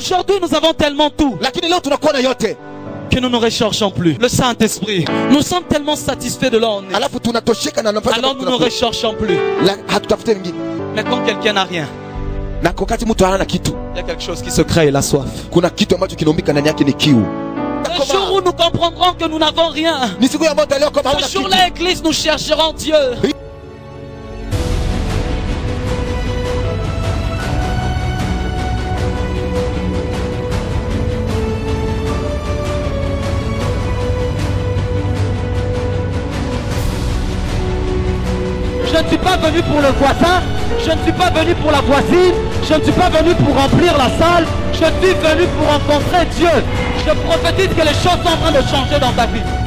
aujourd'hui nous avons tellement tout lakini leo tunakuwa na yote, que nous ne recherchons plus le Saint-Esprit. Nous sommes tellement satisfaits de là où on est. alafu tunatosheka na nafasi Alors nous ne recherchons plus. hatutafute vingine. Mais quand quelqu'un n'a rien, Na wakati mtu hana kitu, il y a quelque chose qui se crée, la soif. kuna kitu ambacho kinaumbika ndani yake, ni kiu. Le jour où nous comprendrons que nous n'avons rien, Ni siku ambayo utaelewa kama hauna ce kitu. jour-là, Église, nous chercherons Dieu. Je ne suis pas venu pour le voisin, je ne suis pas venu pour la voisine, je ne suis pas venu pour remplir la salle, je suis venu pour rencontrer Dieu. Je prophétise que les choses sont en train de changer dans ta vie.